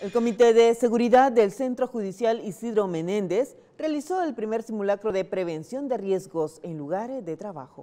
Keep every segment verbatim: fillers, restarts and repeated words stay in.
El Comité de Seguridad del Centro Judicial Isidro Menéndez realizó el primer simulacro de prevención de riesgos en lugares de trabajo.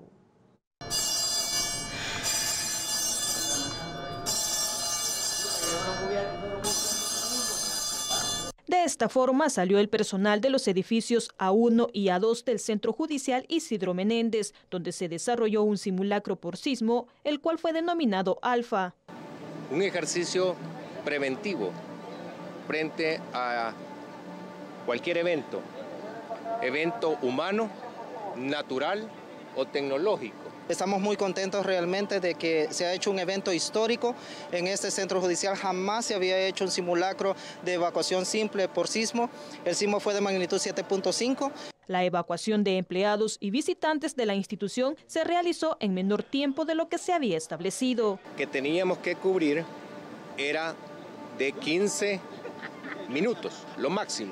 De esta forma salió el personal de los edificios A uno y A dos del Centro Judicial Isidro Menéndez, donde se desarrolló un simulacro por sismo, el cual fue denominado Alfa. Un ejercicio preventivo frente a cualquier evento, evento humano, natural o tecnológico. Estamos muy contentos realmente de que se ha hecho un evento histórico en este centro judicial. Jamás se había hecho un simulacro de evacuación simple por sismo. El sismo fue de magnitud siete punto cinco. La evacuación de empleados y visitantes de la institución se realizó en menor tiempo de lo que se había establecido. Que teníamos que cubrir era de quince minutos, lo máximo.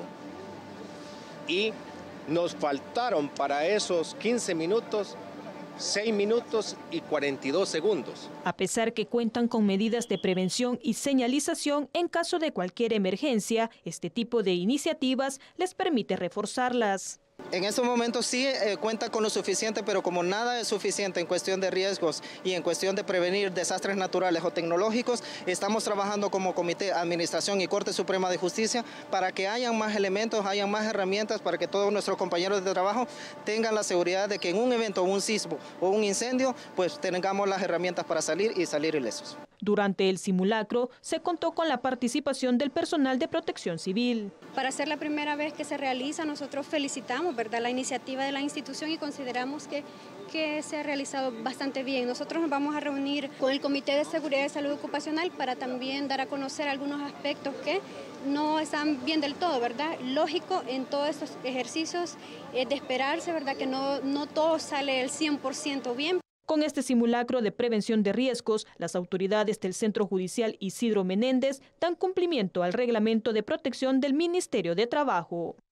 Y nos faltaron para esos quince minutos seis minutos y cuarenta y dos segundos. A pesar que cuentan con medidas de prevención y señalización en caso de cualquier emergencia, este tipo de iniciativas les permite reforzarlas. En estos momentos sí eh, cuenta con lo suficiente, pero como nada es suficiente en cuestión de riesgos y en cuestión de prevenir desastres naturales o tecnológicos, estamos trabajando como Comité, Administración y Corte Suprema de Justicia para que hayan más elementos, hayan más herramientas para que todos nuestros compañeros de trabajo tengan la seguridad de que en un evento, un sismo o un incendio, pues tengamos las herramientas para salir y salir ilesos. Durante el simulacro se contó con la participación del personal de Protección Civil. Para ser la primera vez que se realiza, nosotros felicitamos, ¿verdad?, la iniciativa de la institución y consideramos que, que se ha realizado bastante bien. Nosotros nos vamos a reunir con el Comité de Seguridad y Salud Ocupacional para también dar a conocer algunos aspectos que no están bien del todo, ¿verdad? Lógico, en todos estos ejercicios es de esperarse, ¿verdad?, que no, no todo sale el cien por ciento bien. Con este simulacro de prevención de riesgos, las autoridades del Centro Judicial Isidro Menéndez dan cumplimiento al reglamento de protección del Ministerio de Trabajo.